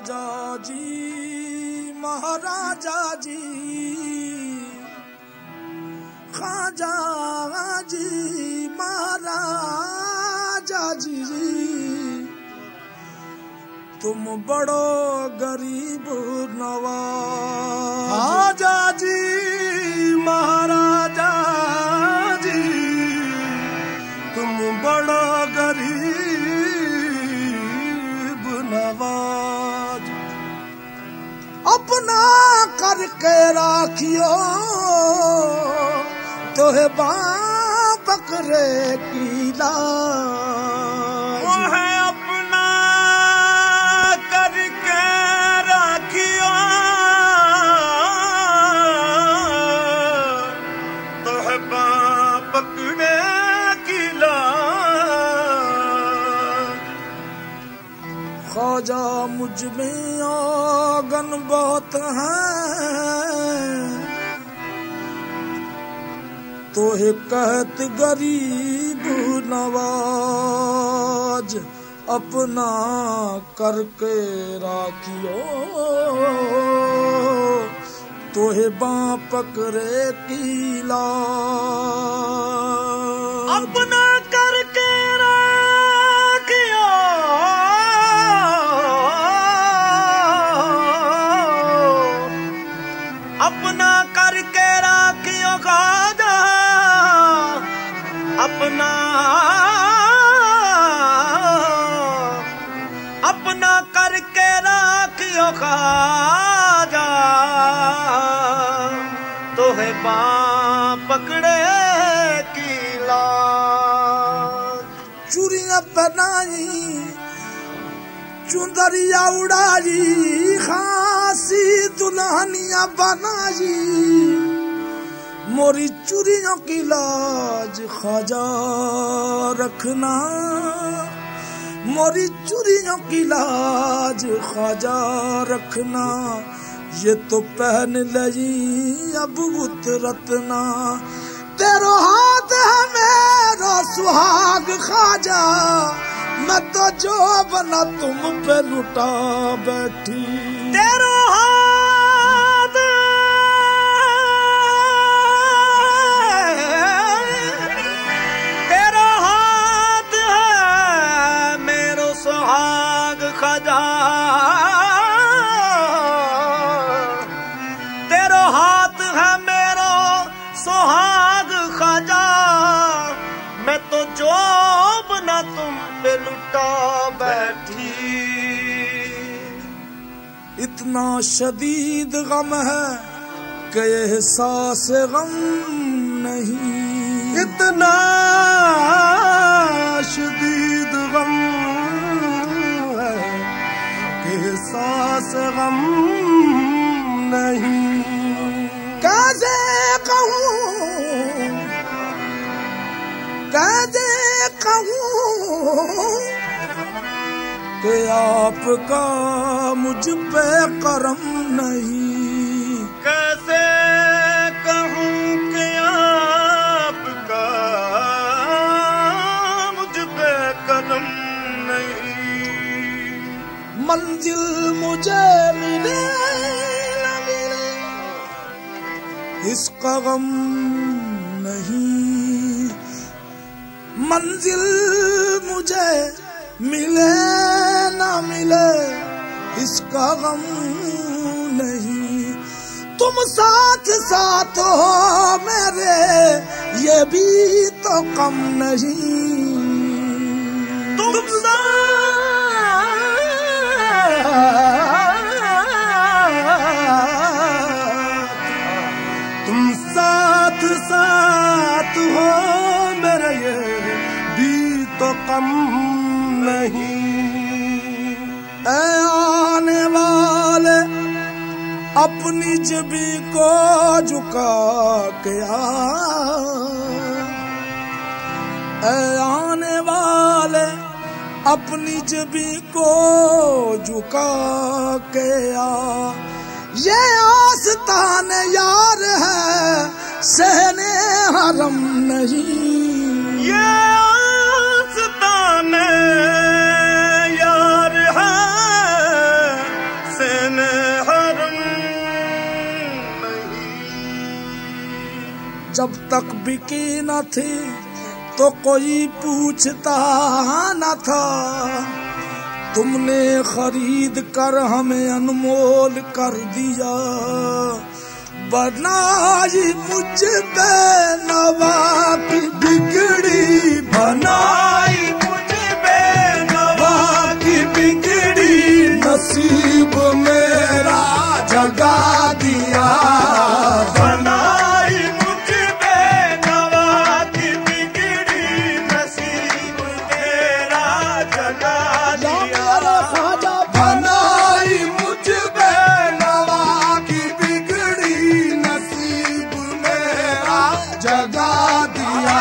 ख्वाजा जी महाराजा जी, ख्वाजा जी महाराजा जी, तुम बड़ो गरीब नवाज। ख्वाजा जी महाराजा जी, तुम बड़ो गरीब नवाज। अपना करके राखियो तोहे बकरे की लाज। वो है अपना करके राखियो तोहे बकरे की लाज। ख्वाजा मुझ में औगन बहुत हैं, तोहे कहत गरीब नवाज। अपना करके राखियो तोहे बाँ पकड़े की लाज। अपना करके राखियो अपना करके राखियो ख्वाजा, अपना अपना करके राखियो ख्वाजा, तोहे बाँ पकड़े की लाज। चूड़ियां पहनाई चुंदरिया उड़ाई, खासी दुल्हनिया बनाई, मोरी चूड़ियों की लाज ख्वाजा रखना, मोरी चूड़ियों की लाज ख्वाजा रखना। ये तो पहन लई अब उतरतना, तेरो हाथ है मेरो सुहाग ख्वाजा, मैं तो जो बना तुम पे लुटा बैठी। तेरो हाथ तेरो हाथ है मेरो सुहाग ख्वाजा, तेरो हाथ है मेरो सुहाग ख्वाजा, मैं तो जो बना तुम पे लुटा बैठी। इतना शदीद गम है कि एहसास गम नहीं, इतना शदीद गम है कि एहसास गम नहीं। कैसे कहूँ कैसे कहूँ कि आपका मुझ पे करम नहीं। कैसे कहूँ कि आपका मुझ पे करम नहीं। मंजिल मुझे मिले न मिले इसका गम नहीं, मंजिल मुझे मिले ना मिले इसका गम नहीं। तुम साथ साथ हो मेरे ये भी तो कम नहीं। तुम साथ साथ हो मेरे ये भी तो कम नहीं। ऐ आने वाले अपनी जबी को झुका के आ, ऐ आने वाले अपनी जबी को झुका के आ। ये आस्तान यार है सहने हरम नहीं। ये आस्तान यार है जब तक बिकी न थी तो कोई पूछता न था, तुमने खरीद कर हमें अनमोल कर दिया। बनाई मुझ पे नवा की बिगड़ी, बनाई मुझ पे नवा की बिगड़ी, नसीब मेरा जगा दिया। बनाई मुझ पे नवा की बिगड़ी, नसीब मेरा जगा दिया। बनाई मुझ पे नवा की बिगड़ी, नसीब मेरा जगा दिया।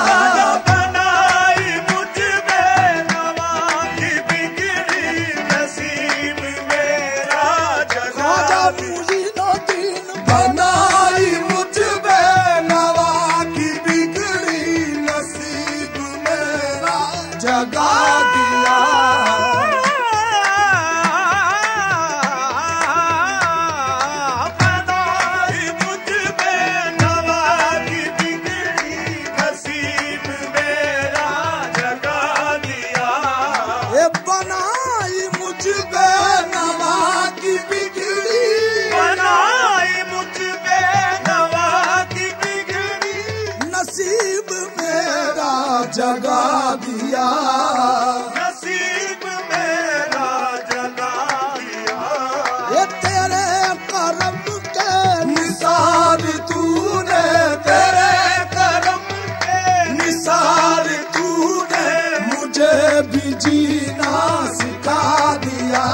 बनाई मुझ पे नवा की बिगड़ी, नसीब मेरा जगा मुइनुद्दीन बनाई मुझ पे नवा की बिगड़ी, नसीब मेरा जगा दिया। बनाई मुझ पे नवा की बिगड़ी, नसीब मेरा जगा दिया। ये बनाई मुझ पे नवा की बिगड़ी, बनाई मुझ पे नवा की बिगड़ी, नसीब मेरा जगा दिया। नसीब मेरा जगा दिया। ये तेरे करम के निसार तूने, तेरे करम के निसार तूने मुझे भी जीना सिखा दिया।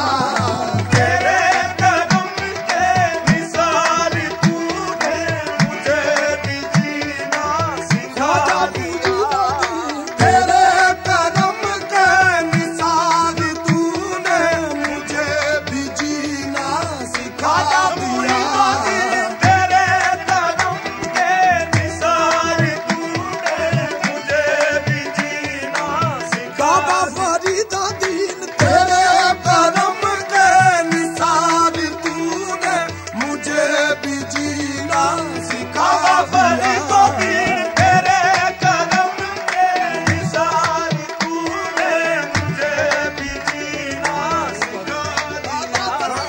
तेरे करम के निसार तूने मुझे भी जीना सिखा दिया। तेरे करम के निसार तूने मुझे भी जीना सिखा दिया। तेरे करम के निसार तूने मुझे भी जीना सिखा बाबा फरीदा दीन तेरे करम के निसार तूने मुझे भी जीना सिखा दिया। दिया। तेरे करम के निसार तूने मुझे भी जीना सिखा दिया।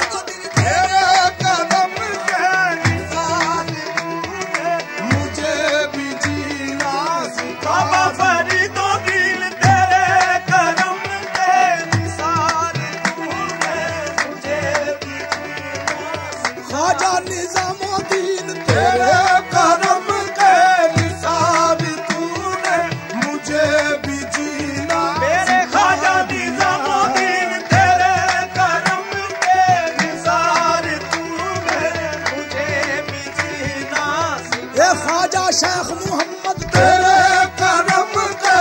तेरे कदम के निसार तूने मुझे भी जीना सिखा बाबा फरीदुद्दीन तेरे करम के निसार तूने मुझे भी जीना ख्वाजा निजामुद्दीन तेरे करम के निसार तूने मुझे भी जीना मेरे ख्वाजा निजामुद्दीन तेरे करम के निसार तूने मुझे भी जीना ये ख्वाजा शेख मोहम्मद तेरे करम के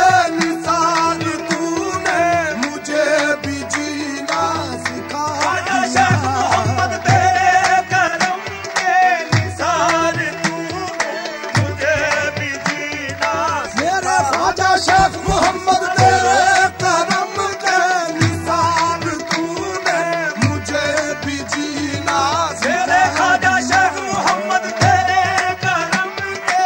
निसार तूने मुझे भी जीना सिखा ख्वाजा शेख मोहम्मद तेरे करम के निसार तूने मुझे भी जीना मेरे ख्वाजा शेख मोहम्मद तेरे करम के निसार तूने मुझे भी जीना मेरे ख्वाजा शेख मोहम्मद तेरे करम के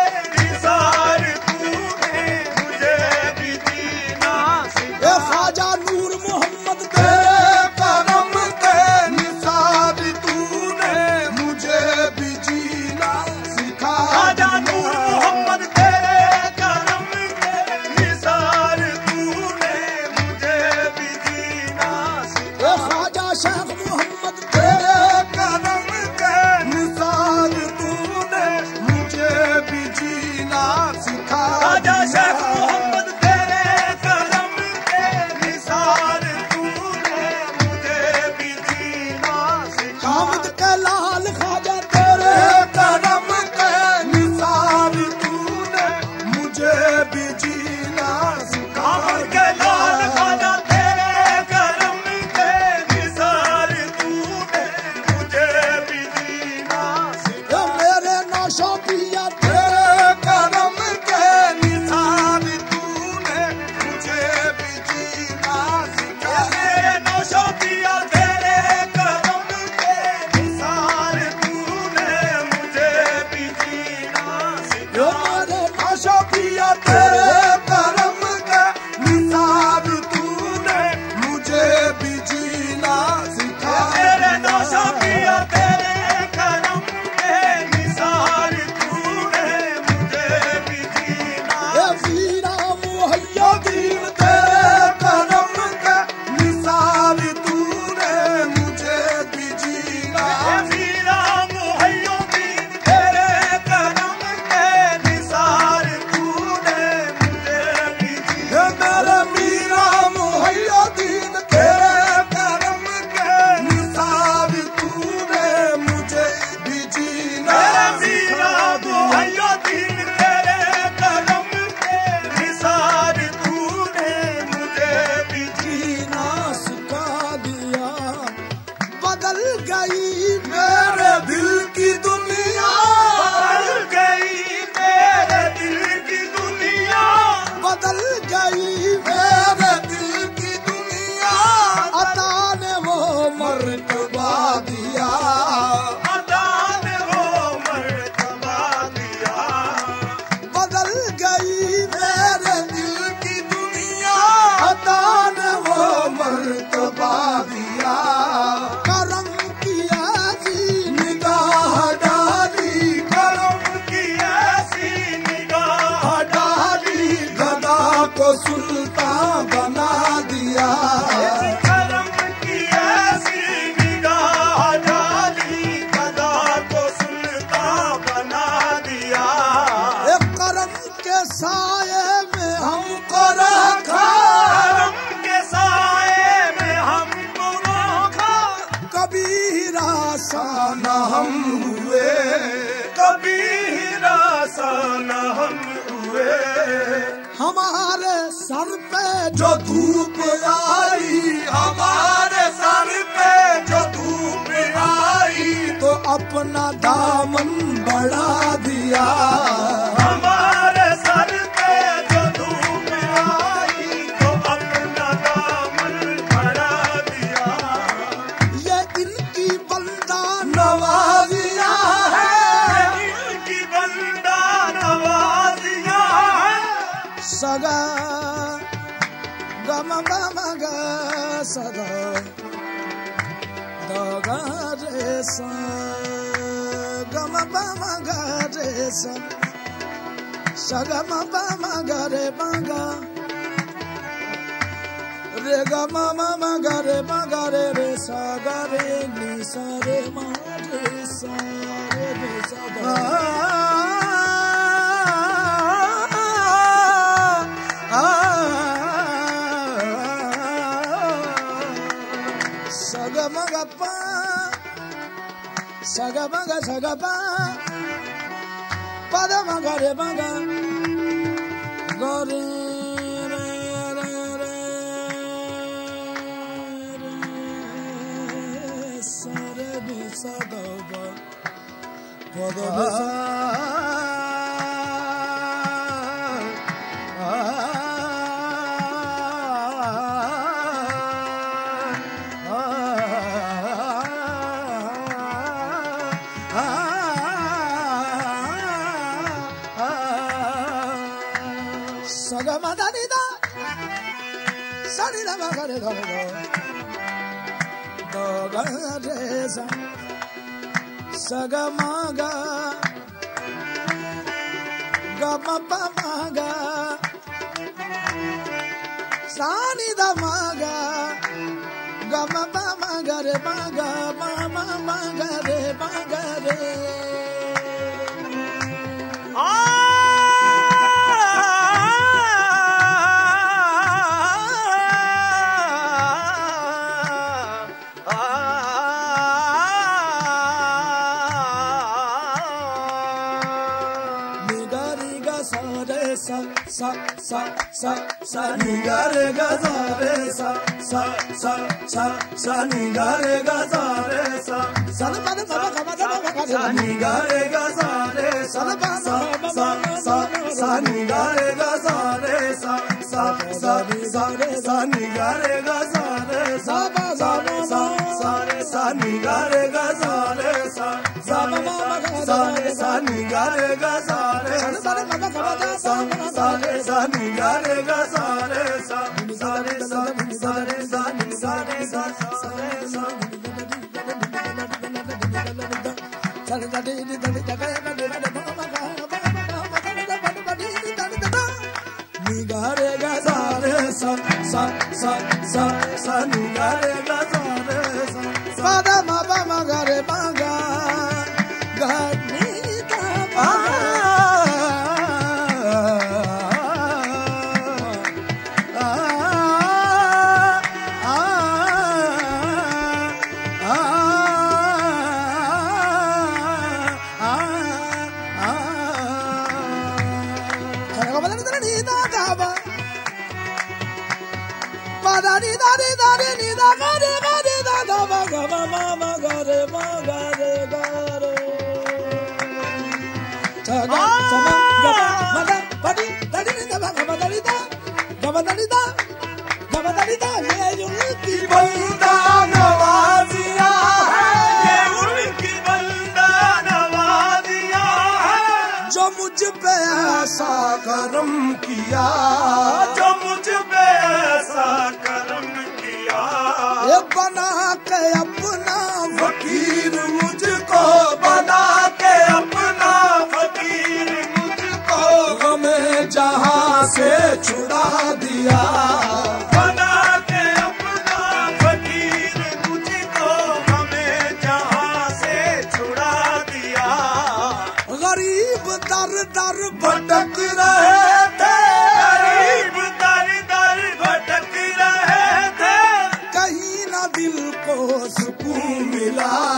निसार तूने मुझे भी जीना ये ख्वाजा नूर मोहम्मद तेरे करम के निसार तूने मुझे भी जीना सिखा ख्वाजा नूर मोहम्मद तेरे करम के निसार तूने मुझे भी जीना ये ख्वाजा शेख मोहम्मद तेरे करम के निसार तूने मुझे भी जीना सिखा ख्वाजा शेख मोहम्मद तेरे करम के निसार तूने मुझे भी जीना हामिद के लाल ख्वाजा तेरे करम के निसार तूने मुझे भी जीना सिखा कामद के लाल ख्वाजा तेरे करम के निसार तूने मुझे भी जीना ये मेरे नौशो पिया तेरे करम के निसार तूने मुझे भी जीना सिखा मेरे नौशो पिया तेरे करम के निसार तूने बदल गई मेरे दिल की दुनिया, बदल गई मेरे दिल की दुनिया, बदल गई मेरे दिल की दुनिया। अता ने वो मर्तबा दिया, अता ने वो मर्तबा दिया। बदल गई मेरे दिल की दुनिया, अता ने वो मर्तबा दिया। करम किया जी निगाह डाली, करम की ऐसी निगाह डाली, गदा को सुल्तान बना दिया। करम की ऐसी निगाह डाली, गदा को सुल्तान बना दिया। एक करम के साये में हमको रखा, करम के साए में हमको रखा, कभी रासा न हम हुए, कभी रासा न हम हुए। हमारे सर पे जो धूप आई, हमारे सर पे जो धूप आई, तो अपना दामन बढ़ा दिया। हमारे सर पे जो धूप आई, तो अपना दामन बढ़ा दिया। ये इनकी बंदा नवाजिया है, इनकी बंदा नवाजिया है। सगा गम गम ग सदा दगा रे सा गम गम ग रे सा सगम गम ग रे बगा रे गम मम ग रे बगा रे रे सा ग रे नि सा रे मा रे सा रे रे सा गा। Sagamagapa, sagamaga sagapa, padamagare baga, gore re re re re, sare bi sadava, padamagare. Sagamadaniда, Sanida Magare Dogareza, Sagamaga, Gamapamaga, Sanida Maga, Gamapamagare Maga, Mama Magare Magare. Sa sa sa sa sa ni ga re ga sa re sa sa sa sa sa ni ga re ga sa re sa sa pa pa pa pa pa sa ni ga re ga sa re sa pa sa sa sa sa ni ga re ga sa re sa sa sa sa sa ni ga re ga sa re sa pa sa sa sa sa ni ga re ga sa re sa sa sa sa ni ga re ga sa re sa sa ni ga re ga sa re sa sa re sa ni sa re sa sa re sa ni ga re ga sa re sa sa sa sa sa ni ga re ga sa re sa pa da ma pa ma ga re pa ga ga ni ta pa da ni da ni da ni da मगा रे गारो सगा समा गबा मगा पड़ी दड़ी ने दबा गबा दड़ी दा ये उनकी बंदा नवाजिया ये उनकी बंदा नवाजिया जो मुझ पे ऐसा करम किया जो मुझ पे ऐसा करम किया ये बना के अपना फकीर मुझको बना के अपना फकीर मुझको हमें जहां से छुड़ा दिया बना के अपना फकीर मुझको हमें जहां से छुड़ा दिया गरीब दर दर भटक रहे थे गरीब दर दर भटक रहे थे कहीं ना दिल को सुकून मिला